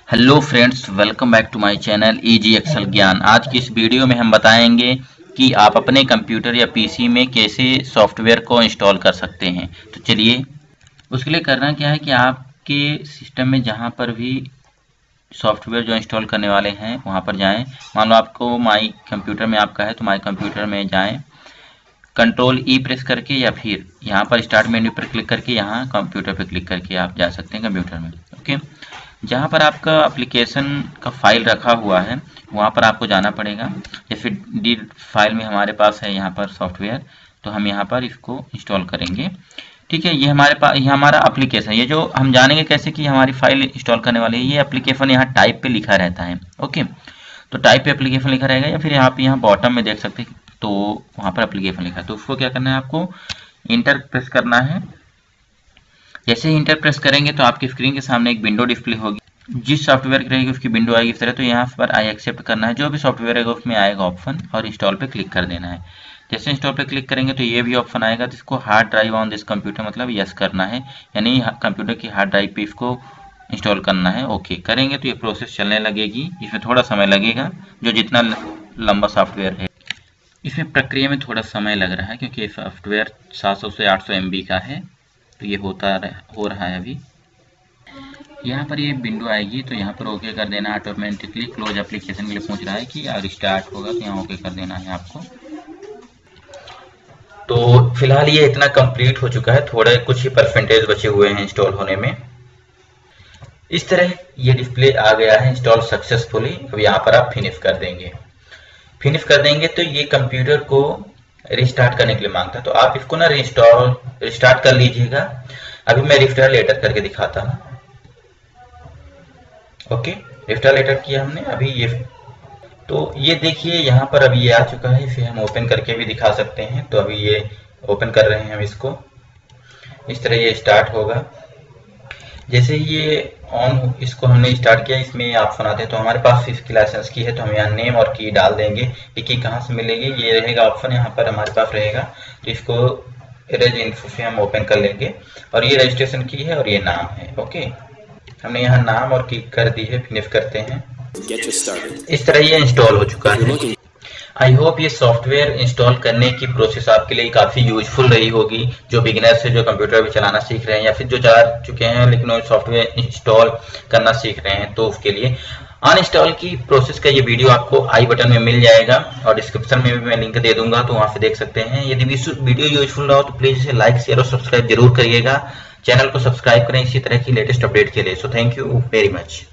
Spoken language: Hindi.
Hello friends, welcome back to my channel easy excel Gyan. आज की इस वीडियो में हम बताएंगे कि आप अपने कंप्यूटर या पीसी में कैसे सॉफ्टवेयर को इंस्टॉल कर सकते हैं। तो चलिए, उसके लिए करना क्या है कि आपके सिस्टम में जहां पर भी सॉफ्टवेयर जो इंस्टॉल करने वाले हैं वहां पर जाएं। मान लो आपको माई कंप्यूटर में आपका है तो माई कंप्यूटर में जाएं, कंट्रोल ई प्रेस करके या फिर यहाँ पर स्टार्ट मेन्यू पर क्लिक करके यहाँ कंप्यूटर पर क्लिक करके आप जा सकते हैं कंप्यूटर में। ओके, जहाँ पर आपका एप्लीकेशन का फाइल रखा हुआ है वहाँ पर आपको जाना पड़ेगा। जैसे डी फाइल में हमारे पास है यहाँ पर सॉफ्टवेयर, तो हम यहाँ पर इसको इंस्टॉल करेंगे। ठीक है, ये हमारे पास ये हमारा एप्लीकेशन, ये जो हम जानेंगे कैसे कि हमारी फाइल इंस्टॉल करने वाली है। ये एप्लीकेशन यहाँ टाइप पे लिखा रहता है। ओके, तो टाइप पे एप्लीकेशन लिखा रहेगा या फिर आप यहाँ बॉटम में देख सकते हैं तो वहाँ पर एप्लीकेशन लिखा है। तो उसको क्या करना है, आपको इंटर प्रेस करना है। जैसे ही इंटर प्रेस करेंगे तो आपकी स्क्रीन के सामने एक विंडो डिस्प्ले होगी, जिस सॉफ्टवेयर की रहेगी उसकी विंडो आएगी इस तरह। तो यहाँ पर आई एक्सेप्ट करना है, जो भी सॉफ्टवेयर रहेगा उसमें आएगा ऑप्शन, और इंस्टॉल पे क्लिक कर देना है। जैसे इंस्टॉल पे क्लिक करेंगे तो ये भी ऑप्शन आएगा, तो इसको hard drive on this computer मतलब यस करना है, यानी कंप्यूटर की हार्ड ड्राइव पे इसको इंस्टॉल करना है। ओके करेंगे तो ये प्रोसेस चलने लगेगी, इसमें थोड़ा समय लगेगा। जो जितना लंबा सॉफ्टवेयर है इसमें प्रक्रिया में थोड़ा समय लग रहा है, क्योंकि सॉफ्टवेयर 700 से 800 MB का है। तो ये हो रहा है अभी। यहाँ पर ये विंडो आएगी तो यहाँ पर ओके कर देना। ऑटोमेटिकली क्लोज एप्लीकेशन के लिए पूछ रहा है कि अगर स्टार्ट होगा तो यहाँ ओके कर देना है आपको। तो फिलहाल ये इतना कंप्लीट हो चुका है, थोड़े कुछ ही परसेंटेज बचे हुए हैं इंस्टॉल होने में। इस तरह ये डिस्प्ले आ गया है इंस्टॉल सक्सेसफुली। अब यहाँ पर आप फिनिश कर देंगे। फिनिश कर देंगे तो ये कंप्यूटर को रिस्टार्ट करने के लिए मांगता है, तो आप इसको ना रिस्टार्ट कर लीजिएगा। अभी मैं रिस्टार्ट लेटर करके दिखाता हूँ। ओके, रिस्टार्ट लेटर किया हमने अभी। ये तो ये देखिए यहाँ पर अभी ये आ चुका है। इसे हम ओपन करके भी दिखा सकते हैं। तो अभी ये ओपन कर रहे हैं हम इसको। इस तरह ये स्टार्ट होगा। जैसे ही ये ऑन, इसको हमने स्टार्ट किया, इसमें ऑप्शन आते हैं। तो हमारे पास इसकी लाइसेंस की है तो हम यहाँ नेम और की डाल देंगे। ये की कहाँ से मिलेगी, ये रहेगा ऑप्शन यहाँ पर हमारे पास रहेगा। तो इसको इरेज इन्फो से हम ओपन कर लेंगे, और ये रजिस्ट्रेशन की है और ये नाम है। ओके, हमने यहाँ नाम और क्लिक कर दी है। फिनिश करते हैं। इस तरह ये इंस्टॉल हो चुका है। आई होप ये सॉफ्टवेयर इंस्टॉल करने की प्रोसेस आपके लिए काफ़ी यूजफुल रही होगी। जो बिगिनर्स है, जो कंप्यूटर भी चलाना सीख रहे हैं, या फिर जो चला चुके हैं लेकिन वो सॉफ्टवेयर इंस्टॉल करना सीख रहे हैं, तो उसके लिए अनइंस्टॉल की प्रोसेस का ये वीडियो आपको आई बटन में मिल जाएगा, और डिस्क्रिप्शन में भी मैं लिंक दे दूंगा, तो वहाँ से देख सकते हैं। यदि वीडियो यूजफुल रहा हो तो प्लीज़ इसे लाइक, शेयर और सब्सक्राइब जरूर करिएगा। चैनल को सब्सक्राइब करें इसी तरह की लेटेस्ट अपडेट के लिए। So thank you very much.